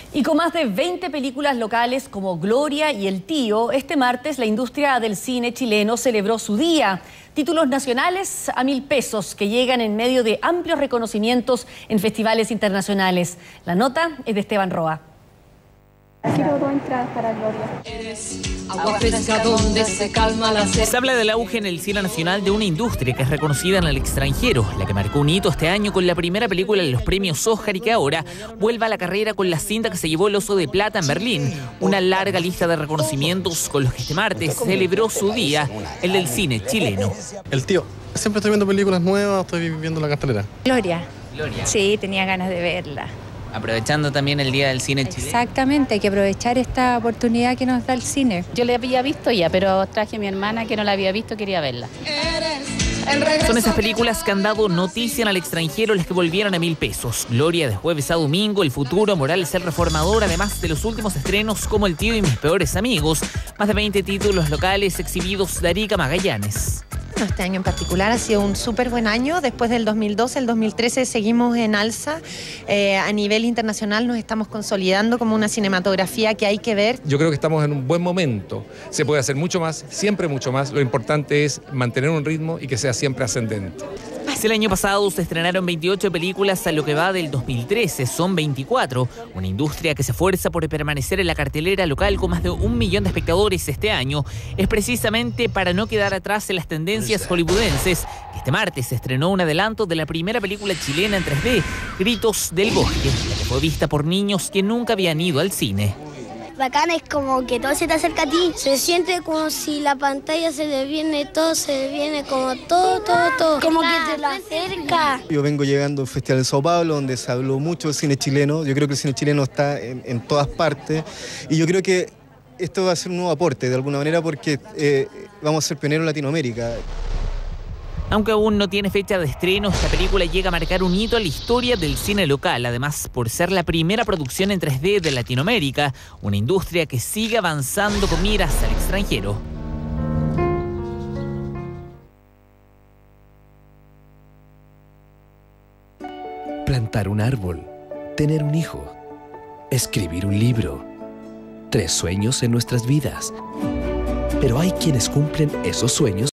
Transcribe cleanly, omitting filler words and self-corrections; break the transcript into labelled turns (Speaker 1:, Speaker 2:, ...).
Speaker 1: Y con más de 20 películas locales como Gloria y El Tío, este martes la industria del cine chileno celebró su día. Títulos nacionales a 1.000 pesos que llegan en medio de amplios reconocimientos en festivales internacionales. La nota es de Esteban Roa.
Speaker 2: Quiero 2 entradas para Gloria.
Speaker 3: Agua fresca donde se calma la sed.
Speaker 4: Se habla del auge en el cine nacional de una industria que es reconocida en el extranjero, la que marcó un hito este año con la primera película en los premios Oscar y que ahora vuelve a la carrera con la cinta que se llevó el Oso de Plata en Berlín. Una larga lista de reconocimientos con los que este martes celebró su día, el del cine chileno.
Speaker 5: El Tío. Siempre estoy viendo películas nuevas, estoy viendo la cartelera.
Speaker 6: Gloria. Sí, tenía ganas de verla.
Speaker 4: Aprovechando también el Día del Cine chileno.
Speaker 6: Exactamente, hay que aprovechar esta oportunidad que nos da el cine.
Speaker 7: Yo la había visto ya, pero traje a mi hermana que no la había visto, quería verla.
Speaker 4: Son esas películas que han dado noticia en el extranjero, las que volvieron a 1.000 pesos. Gloria de jueves a domingo, El Futuro, Morales el Reformador, además de los últimos estrenos como El Tío y Mis Peores Amigos. Más de 20 títulos locales exhibidos de Arica Magallanes.
Speaker 8: Este año en particular ha sido un súper buen año. Después del 2012, el 2013 seguimos en alza. A nivel internacional nos estamos consolidando como una cinematografía que hay que ver.
Speaker 9: Yo creo que estamos en un buen momento. Se puede hacer mucho más, siempre mucho más. Lo importante es mantener un ritmo y que sea siempre ascendente.
Speaker 4: El año pasado se estrenaron 28 películas a lo que va del 2013, son 24. Una industria que se esfuerza por permanecer en la cartelera local con más de 1 millón de espectadores este año. Es precisamente para no quedar atrás en las tendencias hollywoodenses. Este martes se estrenó un adelanto de la primera película chilena en 3D, Gritos del Bosque, la que fue vista por niños que nunca habían ido al cine.
Speaker 10: Bacana es como que todo se te acerca a ti, se siente como si la pantalla se le viene todo, se le viene como todo, como que te lo acerca.
Speaker 11: Yo vengo llegando al Festival de Sao Paulo, donde se habló mucho del cine chileno. Yo creo que el cine chileno está en todas partes y yo creo que esto va a ser un nuevo aporte de alguna manera porque vamos a ser pioneros en Latinoamérica.
Speaker 4: Aunque aún no tiene fecha de estreno, esta película llega a marcar un hito en la historia del cine local, además por ser la primera producción en 3D de Latinoamérica, una industria que sigue avanzando con miras al extranjero.
Speaker 12: Plantar un árbol, tener un hijo, escribir un libro. 3 sueños en nuestras vidas. Pero hay quienes cumplen esos sueños